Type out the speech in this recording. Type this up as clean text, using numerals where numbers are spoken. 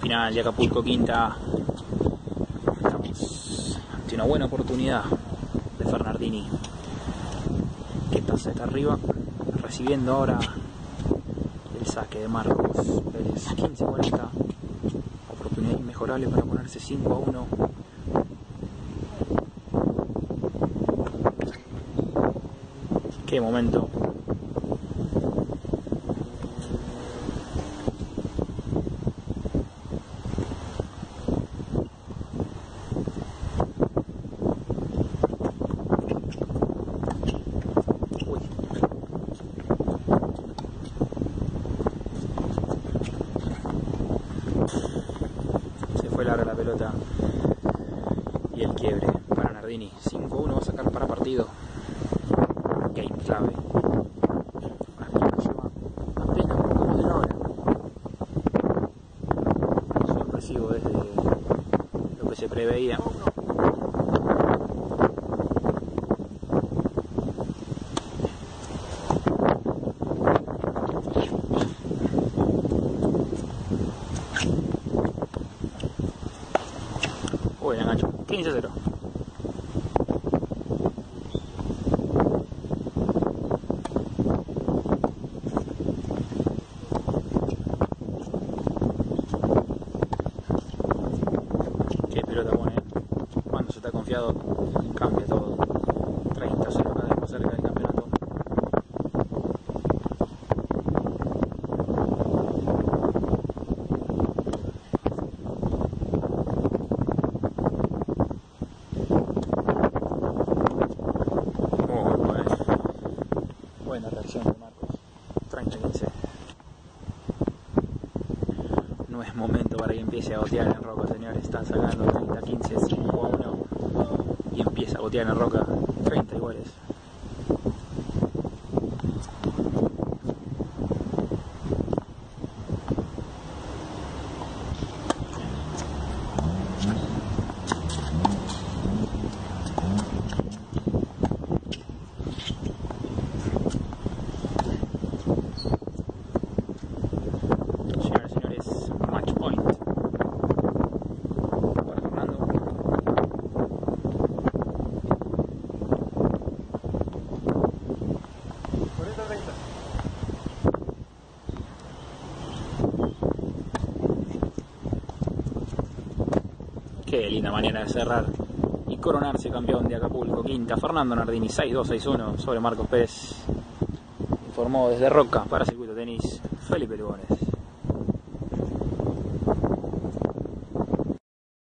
Final de Acapulco Quinta. Estamos ante una buena oportunidad de Fernardini, que está arriba, recibiendo ahora el saque de Marcos Pérez. 15-40. Oportunidad inmejorable para ponerse 5-1. Qué momento. Se fue larga la pelota y el quiebre para Nardini. 5-1 va a sacar para partido. Game clave. Nardini lleva apenas menos de una hora. Sorpresivo desde lo que se preveía. Bueno, Nacho, 15-0. Qué pelota buena, cuando se está confiado cambia todo. 30-0 cada vez más cerca del campeonato. Buena reacción de Marcos. 30-15. No es momento para que empiece a botear en Roca, señores. Están sacando 30-15, 5-1. Y empieza a botear en Roca. 30 iguales. Qué linda manera de cerrar y coronarse campeón de Acapulco Quinta. Fernando Nardini, 6-2-6-1 sobre Marcos Pérez. Informó desde Roca para Circuito Tenis Felipe Lugones.